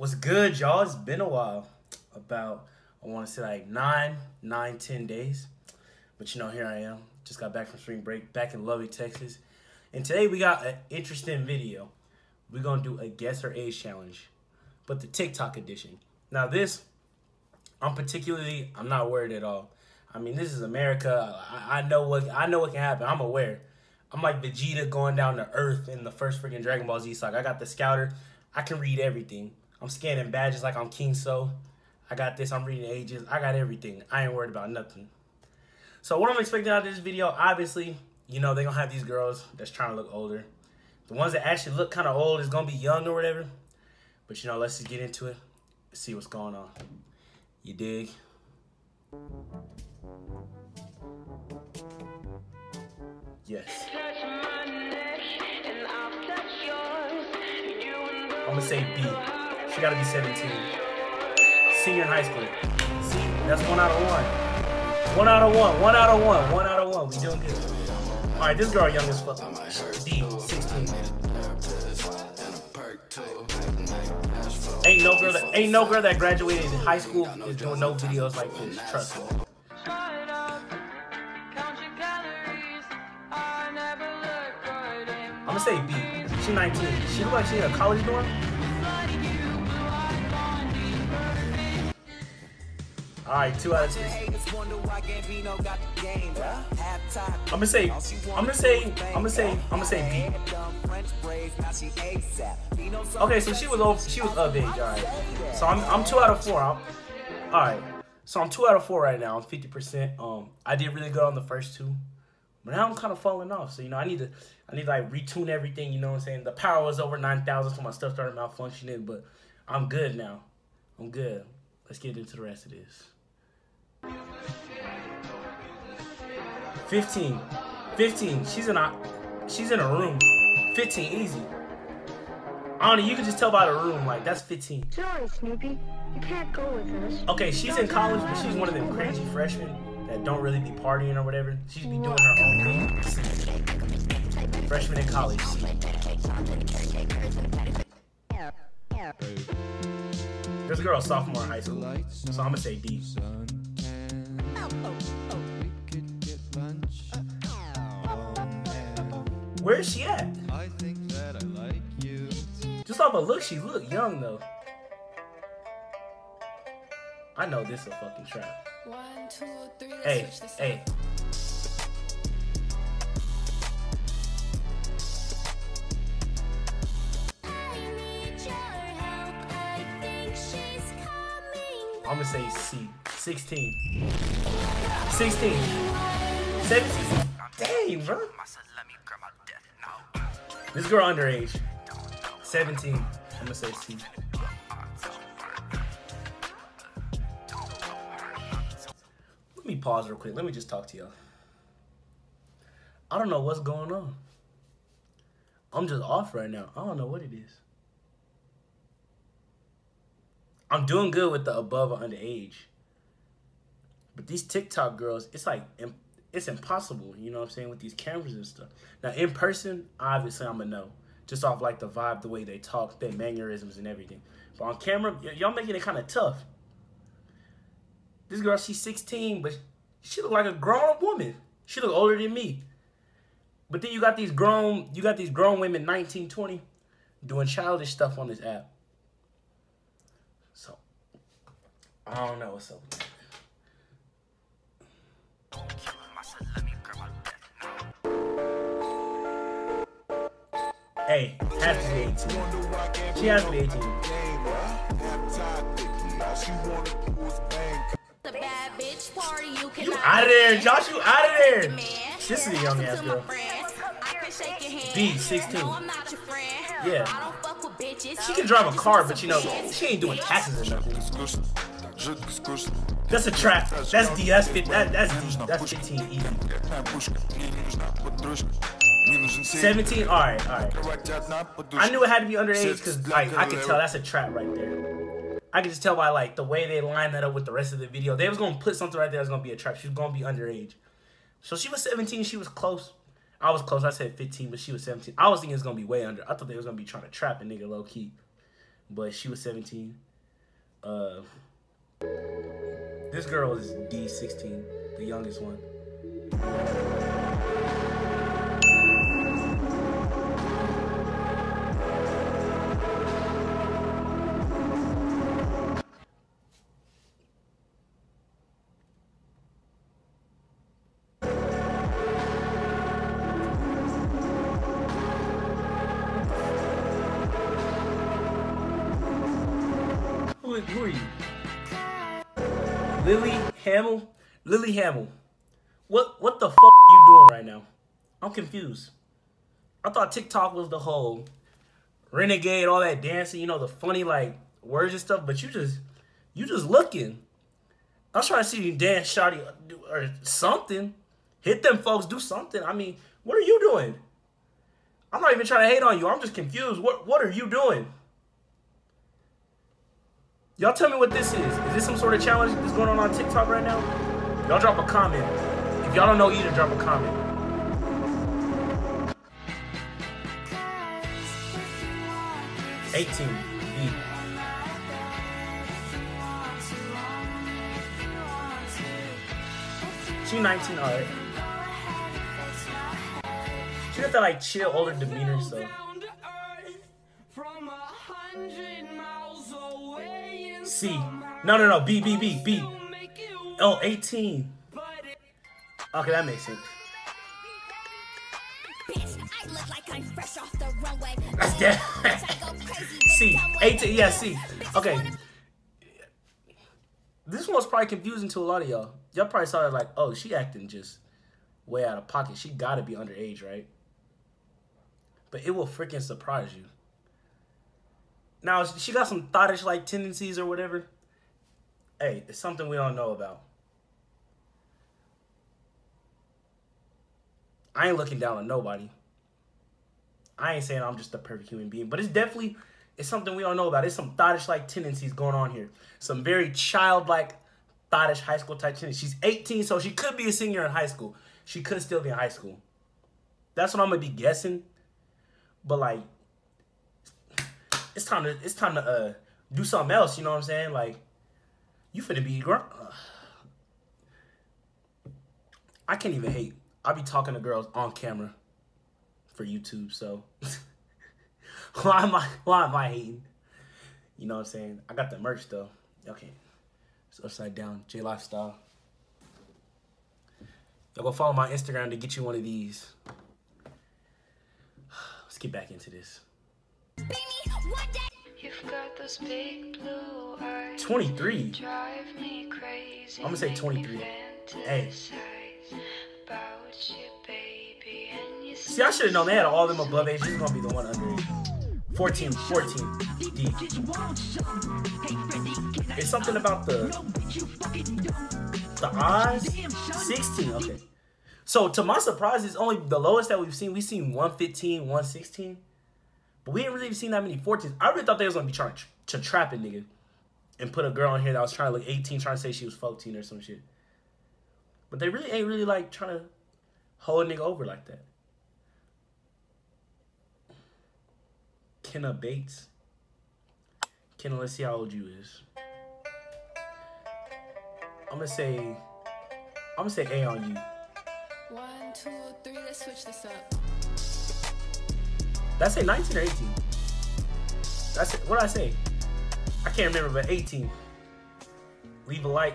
What's good, y'all? It's been a while. About, I want to say like 10 days. But you know, here I am. Just got back from spring break, back in lovely Texas. And today we got an interesting video. We're going to do a guess her age challenge, but the TikTok edition. Now this, I'm not worried at all. I mean, this is America. I know what can happen. I'm aware. I'm like Vegeta going down to Earth in the first freaking Dragon Ball Z saga. I got the Scouter. I can read everything. I'm scanning badges like I'm King So. I got this. I'm reading ages. I got everything. I ain't worried about nothing. So what I'm expecting out of this video, obviously, you know, they're going to have these girls that's trying to look older. The ones that actually look kind of old is going to be young or whatever. But, you know, let's just get into it. See what's going on. You dig? Yes. I'm going to say B. She got to be 17. Senior in high school. See? That's 1 out of 1. 1 out of 1. 1 out of 1. 1 out of 1. We doing good. Alright, this girl young as fuck. D, 16. Ain't no girl that graduated in high school is doing no videos like this. Trust me. I'm gonna say B. She's 19. She look like she in a college dorm. Alright, 2 out of 2. I'm gonna say B. Okay, so she was of age, alright. So I'm 2 out of 4. Alright. So I'm 2 out of 4 right now. I'm 50%. I did really good on the first 2. But now I'm kind of falling off. So, you know, I need to like retune everything, you know what I'm saying? The power was over 9,000, so my stuff started malfunctioning, but I'm good now. I'm good. Let's get into the rest of this. 15. She's in a room. 15, easy. I don't know, you can just tell by the room, like, that's 15. Sorry, Snoopy. You can't go with us. Okay, she's in college, but she's one of them crazy freshmen that don't really be partying or whatever. She's be doing her own thing. Freshman in college. This girl's sophomore in high school, so I'm gonna say D. Where is she at? Just off a look, she look young though. I know this is a fucking trap. 1, 2, 3, Hey. I'm gonna say C. 16. 16. 17. Dang, bro. This girl underage. 17. I'm gonna say C. Let me pause real quick. Let me just talk to y'all. I don't know what's going on. I'm just off right now. I don't know what it is. I'm doing good with the above or underage. But these TikTok girls, it's like, it's impossible, you know what I'm saying, with these cameras and stuff. Now, in person, obviously, I'm going to know. Just off, like, the vibe, the way they talk, their mannerisms and everything. But on camera, y'all making it kind of tough. This girl, she's 16, but she look like a grown-up woman. She look older than me. But then you got these grown women, 19, 20, doing childish stuff on this app. So, I don't know what's up with that. Hey, has to be 18. She has to be 18. You out of there, Josh, you out of there. This is a young ass girl. B, 16. Yeah. She can drive a car, but you know, she ain't doing taxes or nothing. That's a trap. That's D. That's D. That's 15 easy. 17. All right. I knew it had to be underage because like I could tell that's a trap right there. I could just tell by like the way they line that up with the rest of the video. They was gonna put something right there that's gonna be a trap. She was gonna be underage. So she was 17. She was close. I was close. I said 15, but she was 17. I was thinking it was gonna be way under. I thought they was gonna be trying to trap a nigga low key. but she was 17. This girl is D16, the youngest one. Who are you? Lily Hamill? Lily Hamill. What the fuck are you doing right now? I'm confused. I thought TikTok was the whole renegade, all that dancing, you know, the funny like words and stuff, but you just looking. I was trying to see you dance, shawty, or something. Hit them folks, do something. I mean, what are you doing? I'm not even trying to hate on you. I'm just confused. What are you doing? Y'all tell me what this is. Is this some sort of challenge that's going on TikTok right now? Y'all drop a comment. If y'all don't know either, drop a comment. $18. B. She 19, alright. She got that like chill, older demeanor, so. C. No. B. Oh, 18. Okay, that makes sense. That's dead. C. 18. Yeah, C. Okay. This one was probably confusing to a lot of y'all. Y'all probably saw it like, oh, she acting just way out of pocket. She gotta be underage, right? But it will freaking surprise you. Now, she got some thottish like tendencies or whatever. Hey, it's something we don't know about. I ain't looking down on nobody. I ain't saying I'm just a perfect human being, but it's something we don't know about. It's some thottish like tendencies going on here. Some very childlike, thottish high school type tendencies. She's 18, so she could be a senior in high school. She could still be in high school. That's what I'm gonna be guessing. But like, it's time to do something else. You know what I'm saying? Like, you finna be grown. I can't even hate. I be talking to girls on camera for YouTube, so why am I hating? You know what I'm saying? I got the merch though. Okay, it's upside down J Lifestyle. Y'all go follow my Instagram to get you one of these. Let's get back into this. You've got those big blue eyes. 23. Drive me crazy. I'm gonna say 23. Hey. See, I should have known they had all them above age. This is gonna be the one under age. 14. D. It's something about the eyes. 16. Okay. So to my surprise, it's only the lowest that we've seen. We've seen 115, 116. But we ain't really seen that many 14s. I really thought they was gonna be trying to trap a nigga and put a girl on here that was trying to look 18, trying to say she was 14 or some shit. But they really ain't really like trying to hold a nigga over like that. Kenna Bates. Kenna, let's see how old you is. I'm gonna say A on you. 1, 2, 3, let's switch this up. Did I say 19 or 18? That's it. What did I say? I can't remember, but 18. Leave a like.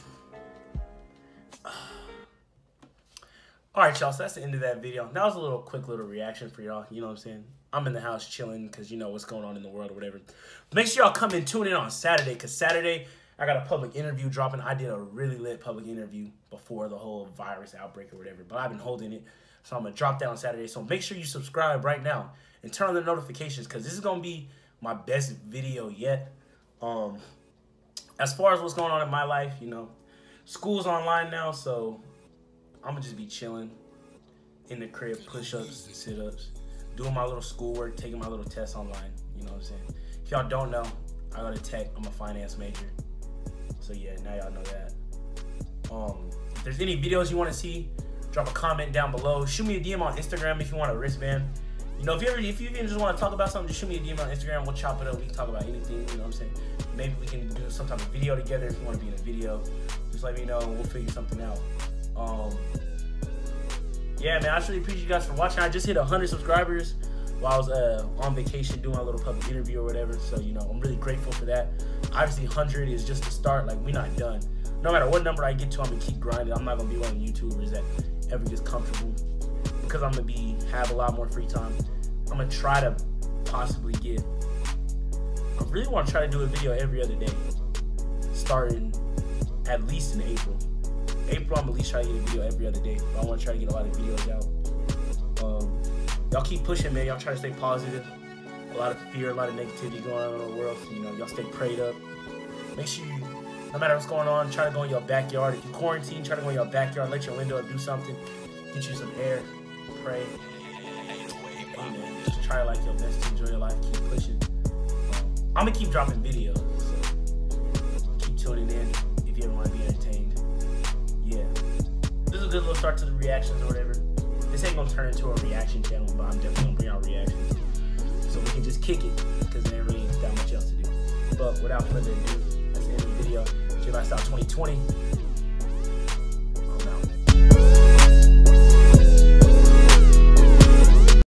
Alright, y'all, so that's the end of that video. That was a quick little reaction for y'all. You know what I'm saying? I'm in the house chilling because you know what's going on in the world or whatever. Make sure y'all come and tune in on Saturday, because Saturday I got a public interview dropping. I did a really lit public interview before the whole virus outbreak or whatever, but I've been holding it. So I'm going to drop that on Saturday. So make sure you subscribe right now and turn on the notifications, because this is going to be my best video yet. As far as what's going on in my life, you know, school's online now, so I'm going to just be chilling in the crib, push-ups, sit-ups, doing my little schoolwork, taking my little tests online. You know what I'm saying? If y'all don't know, I go to tech. I'm a finance major. So yeah, now y'all know that. If there's any videos you want to see, drop a comment down below. Shoot me a DM on Instagram if you want a wristband. You know, if you even just want to talk about something, just shoot me a DM on Instagram. We'll chop it up. We can talk about anything. You know what I'm saying? Maybe we can do some type of video together. If you want to be in a video, just let me know. We'll figure something out. Yeah, man. I just really appreciate you guys for watching. I just hit 100 subscribers while I was on vacation doing a little public interview or whatever. So, you know, I'm really grateful for that. Obviously, 100 is just the start. Like, we're not done. No matter what number I get to, I'm gonna keep grinding. I'm not gonna be one of the YouTubers that ever gets comfortable, because I'm gonna have a lot more free time. I'm gonna try to possibly I really want to try to do a video every other day, starting at least in April. I'm gonna at least try to get a video every other day. But I want to try to get a lot of videos out. Y'all keep pushing, man. Y'all try to stay positive. A lot of fear, a lot of negativity going on in the world. So, you know, y'all stay prayed up. Make sure you, no matter what's going on, try to go in your backyard. If you quarantine, try to go in your backyard, let your window up, do something, get you some air, pray. Amen. Just try like your best to enjoy your life. Keep pushing. I'm gonna keep dropping videos, so keep tuning in if you ever want to be entertained. Yeah, this is a good little start to the reactions or whatever. This ain't gonna turn into a reaction channel, but I'm definitely gonna bring out reactions so we can just kick it, because there really ain't that much else to do. But without further ado, that's the end of the video. J Lifestyle 2020. I'm out.